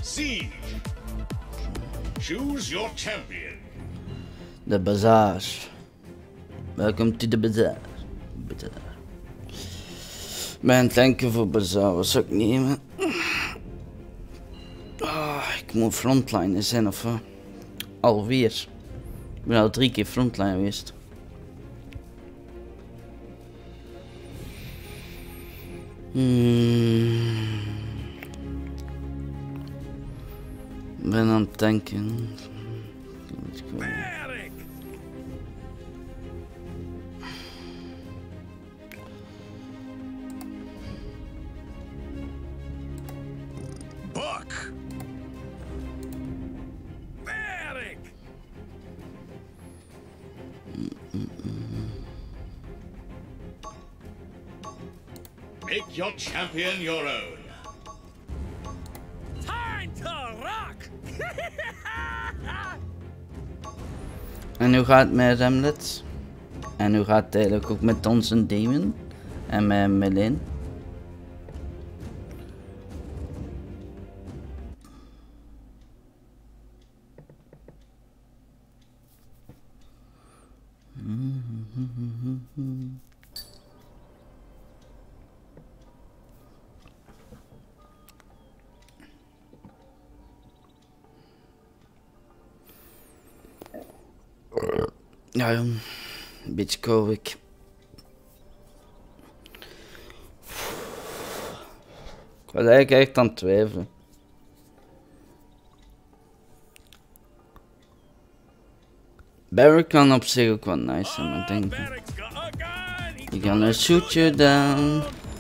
Siege. Choose your champion. De bazaar. Welcome to the bazaar. Ben denken voor bazaar, wat zou ik nemen? Ik moet frontliner zijn of alweer. Ik ben al 3 keer frontline geweest. Ik ben aan het denken. Buck. Merrick. Make your champion your own. Time to rock! En hoe gaat het met Remlet? En hoe gaat het eigenlijk ook met onze Demon? En met Melin? Ja, een beetje kou ik. Ik was eigenlijk echt aan het twijfelen. Barrack kan op zich ook wel nice zijn, maar ik denk... You're gonna shoot you down.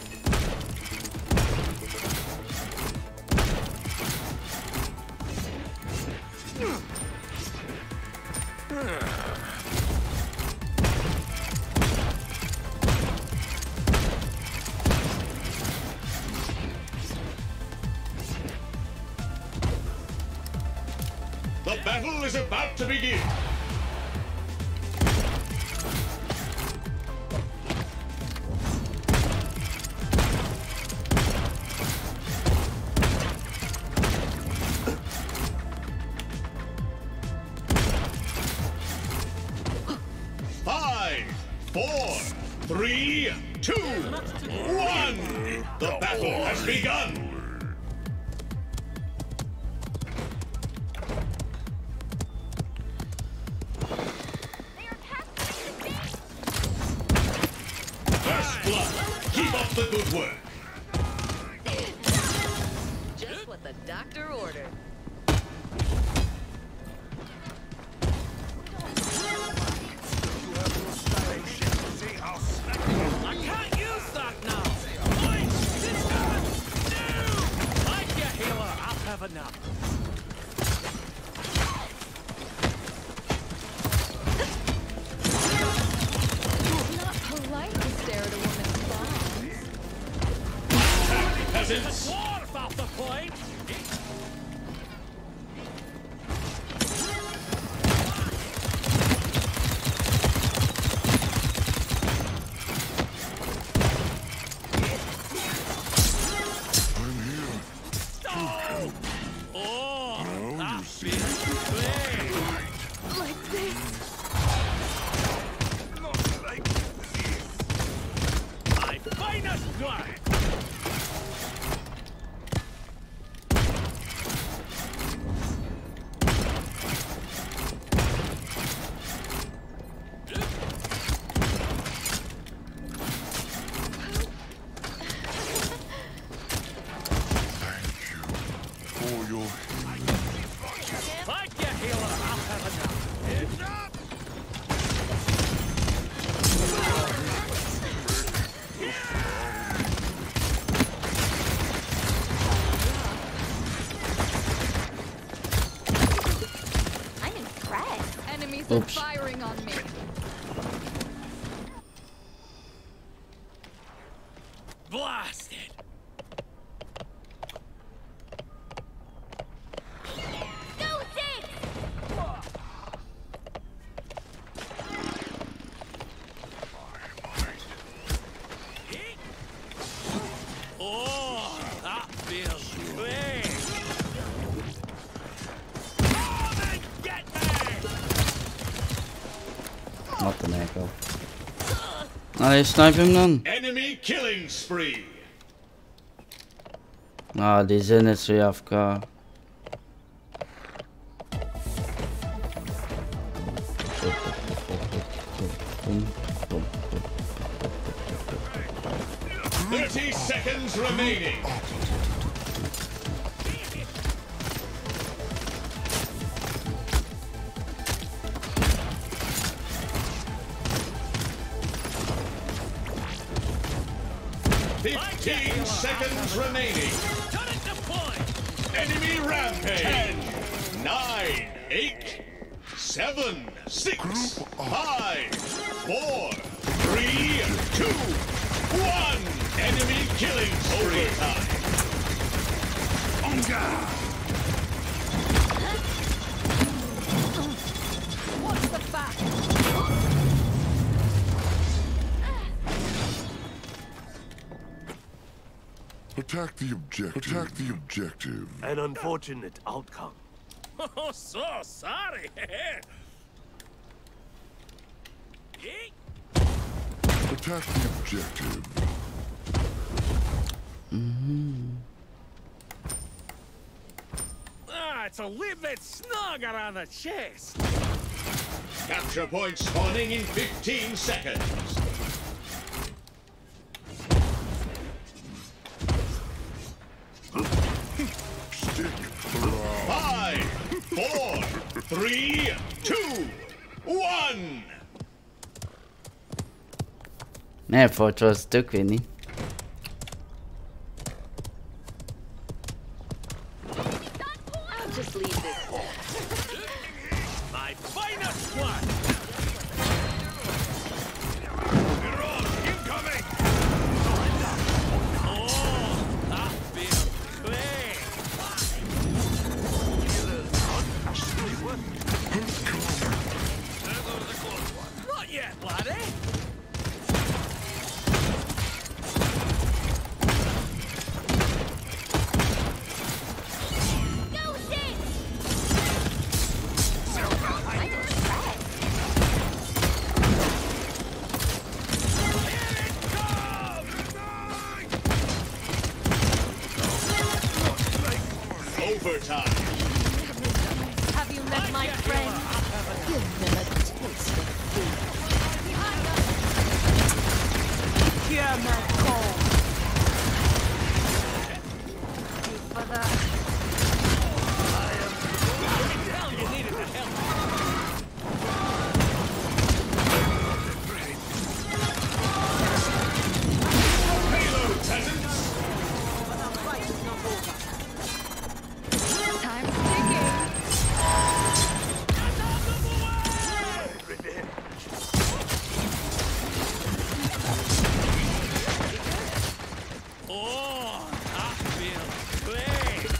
The battle is about to begin. Five, 4, 3, 2, 1. The battle has begun. Keep up the good work. Just what the doctor ordered. I can't use that now! Wait! This gun! No! I get healer, I'll have enough. Polite to stare at a woman's thighs. Peasants. The dwarf off the point! Oh, that feels great! Like this. My finest drive! Like your healer, I'll have enough. Heads up! I'm impressed. Enemies Oops. are firing on me. Blasted! Go Zig! Oh, that feels great! Wat een ekkel. Allee, snipe hem dan. Enemy killing spree. Ah, die zijn net zo AFK. 30 seconds remaining. Fifteen seconds remaining. Turret deployed. Enemy rampage. 10, 9, 8, 7, 6, 5, 4, 3, 2, 1. Enemy killing spree time. What's the fact? Attack the objective. Attack the objective. An unfortunate outcome. Oh, so sorry. Yeet. Attack the objective. Ah, it's a little bit snug around the chest. Capture point spawning in 15 seconds. Stick around. 5, 4, 3, 2, 1. Nee, voor het was het ook weer niet. I'll just leave this. My finest one. Incoming. Oh, that feels clean. Not yet, laddie. Go sit! I'm impressed. Overtime. Have you met my friend? Give them a taste of food. Hear my call. For that. Hell, you needed the help. Payload peasants. Time's ticking. Oh, that feels clean.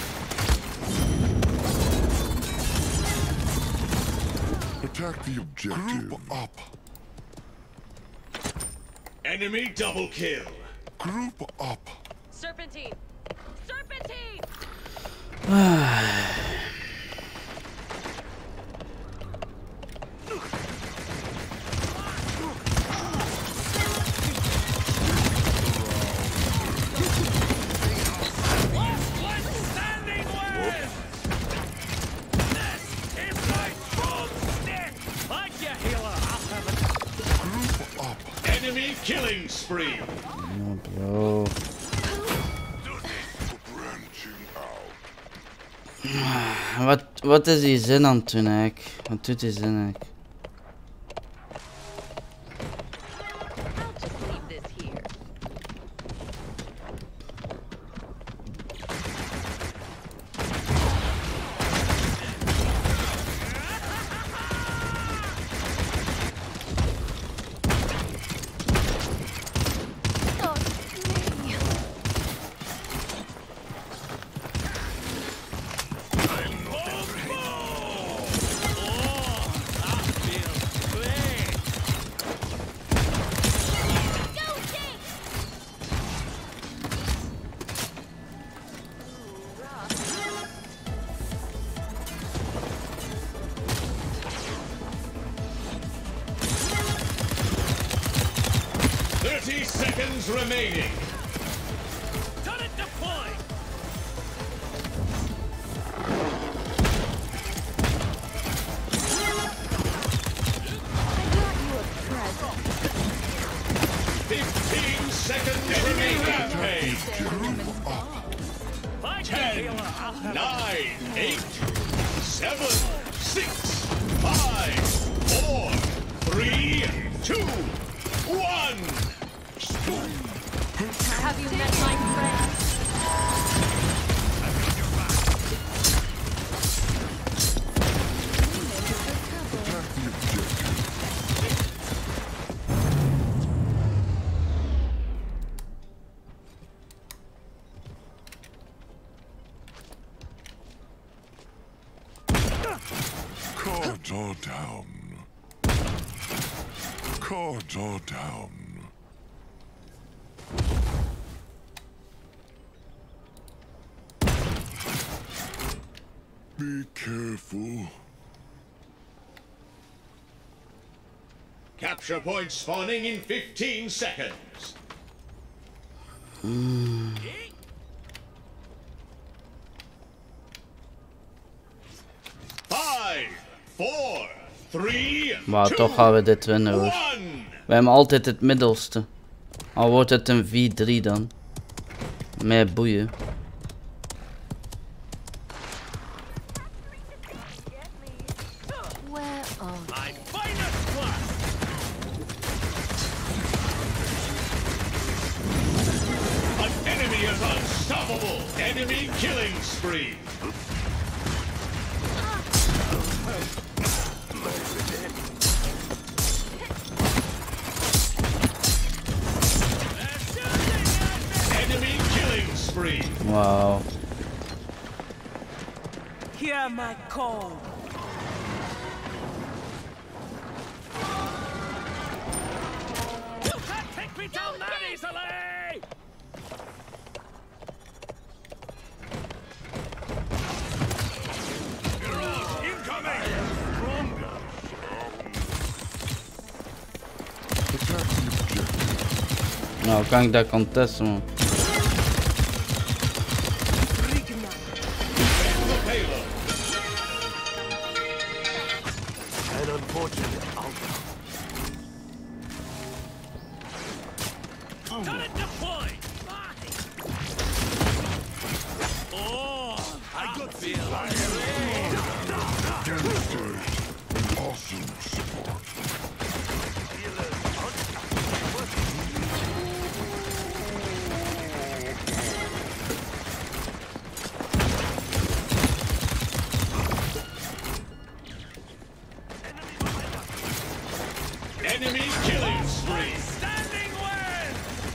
Attack the objective. Group up. Enemy double kill. Group up. Serpentine! Serpentine! Last one standing wins. This is my broomstick. Thank you, healer. I'll have it. Group up. Enemy killing spree. No, bro. Branching out. Wat is die zin aan het doen eigenlijk? Wat doet die zin eigenlijk? I'll just leave this here. Oh, me. Oh, that seconds remaining. Turret deployed. I got you a present. 15 seconds remaining. Rampage. I can 10, heal her. I'll have 9, 8, 7, 6, 5, 4, 3, 2, 1. Have you met my friend? Attack the objective. Cards are down. Cards are down. Be careful. Capture point spawning in 15 seconds. 5, 4, 3, Maar toch gaan we dit winnen hoor. 1. We hebben altijd het middelste. Al wordt het een 4-3 dan. Meer boeien. Where are my finest one. An enemy is unstoppable. Enemy killing spree. Enemy killing spree. Wauw. Hear my call. You can't take me down that easily! Incoming. Attack the objective. Nou kan ik dat contesten man. The payload. An unfortunate outcome. Turret deployed! Oh, I got feel. Demonstrate awesome support. Enemy killing spree. Standing well!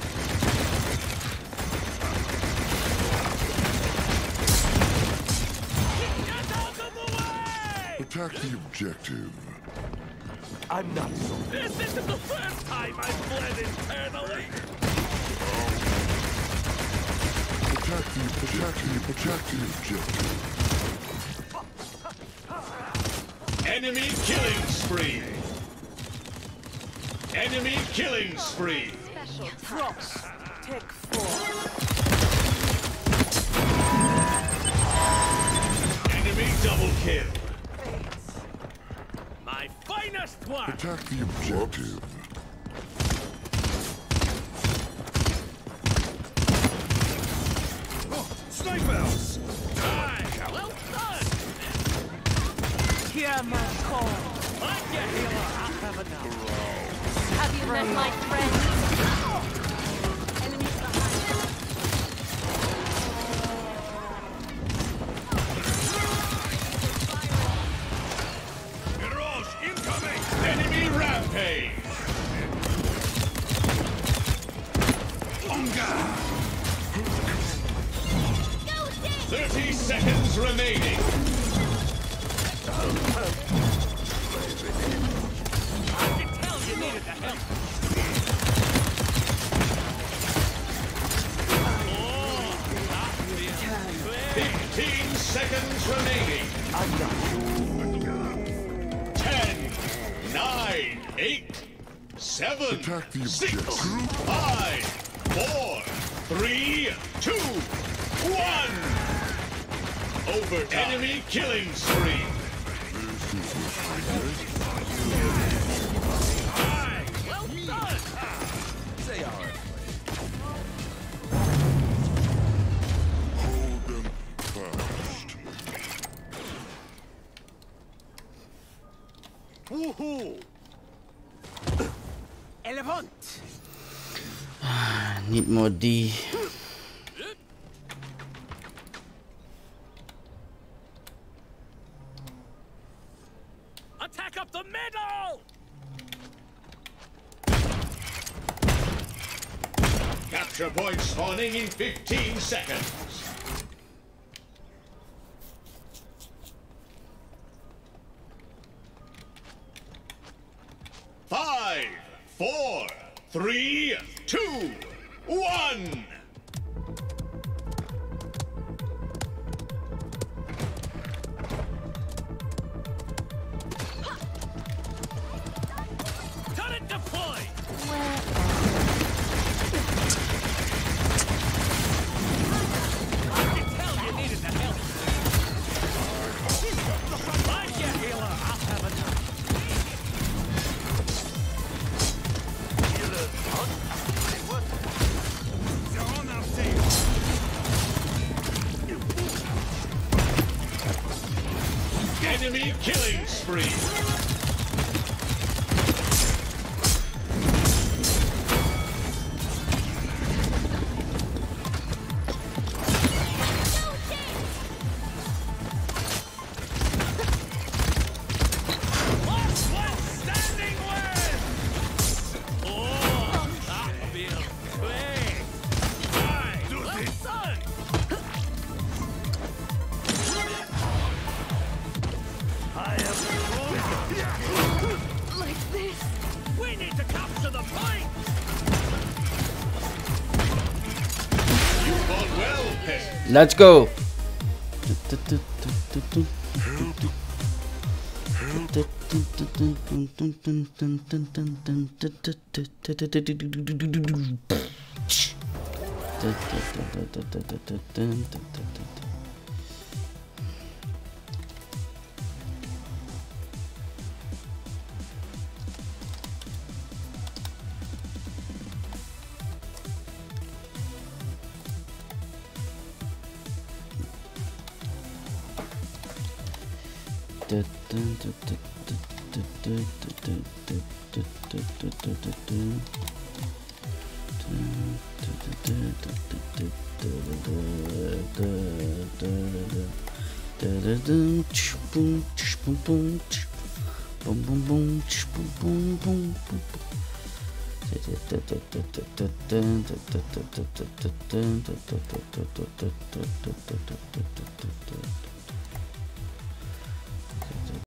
Get out of the way! Attack the objective. I'm not so. This isn't the first time I've bled internally! Attack the objective. Enemy killing spree. Enemy killing spree. Frost, take 4. Enemy double kill. My finest work! Attack the objective. Snipers. Aye, well done! Hear my call. I'm your healer. I'll have enough. Have you met my friend? Enemies behind. Mirage incoming. Enemy rampage. 30 seconds remaining. I can tell you needed the help. 15 seconds remaining. 10, 9, 8, 7, Attack the 6, objective. 5, 4, 3, 2, 1. Over enemy killing spree. Aye, well done. Say all right. Hold them fast. Woohoo! Elefant! Niet meer die. Attack up the middle! Capture point spawning in 15 seconds. Five, 4, 3, 2, 1. Turret deployed! Where I can tell you needed the help. Like your healer, I'll have enough. Healer hunt? What? You're on our team. Enemy killing spree. Last one standing wins! Oh, that feels quick. Aye, well done. I am like this? We need to capture the point. You fought well, peasant. Let's go.